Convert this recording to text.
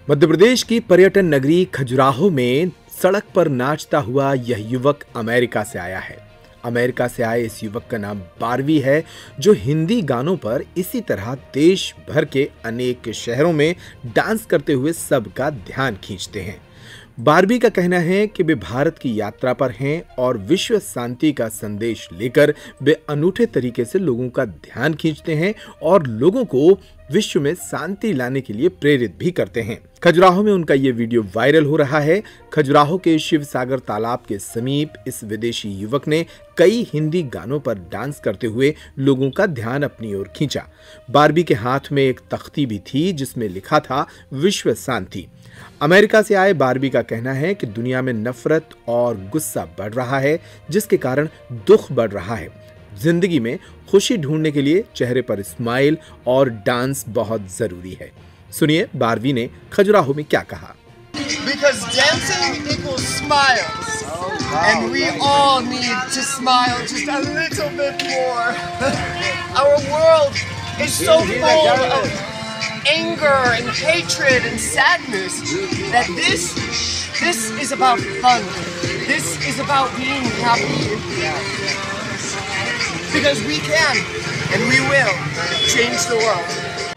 मध्य प्रदेश की पर्यटन नगरी खजुराहो में सड़क पर नाचता हुआ यह युवक अमेरिका से आया है। अमेरिका से आए इस युवक का नाम बारवी है, जो हिंदी गानों पर इसी तरह देश भर के अनेक शहरों में डांस करते हुए सबका ध्यान खींचते हैं। बारवी का कहना है कि वे भारत की यात्रा पर हैं और विश्व शांति का संदेश लेकर वे अनूठे तरीके से लोगों का ध्यान खींचते हैं और लोगों को विश्व में शांति लाने के लिए प्रेरित भी करते हैं। खजुराहो में उनका ये वीडियो वायरल हो रहा है। खजुराहो के शिव सागर तालाब के समीप इस विदेशी युवक ने कई हिंदी गानों पर डांस करते हुए लोगों का ध्यान अपनी ओर खींचा। बारवी के हाथ में एक तख्ती भी थी जिसमें लिखा था विश्व शांति। अमेरिका से आए बारवी का कहना है कि दुनिया में नफरत और गुस्सा बढ़ रहा है, जिसके कारण दुख बढ़ रहा है। जिंदगी में खुशी ढूंढने के लिए चेहरे पर स्माइल और डांस बहुत जरूरी है। सुनिए बारवी ने खजुराहो में क्या कहा। Because dancing equals smiles, and we all need to smile just a little bit more. Our world is so full of anger and hatred and sadness that this is about fun. This is about being happy. Because we can and we will change the world.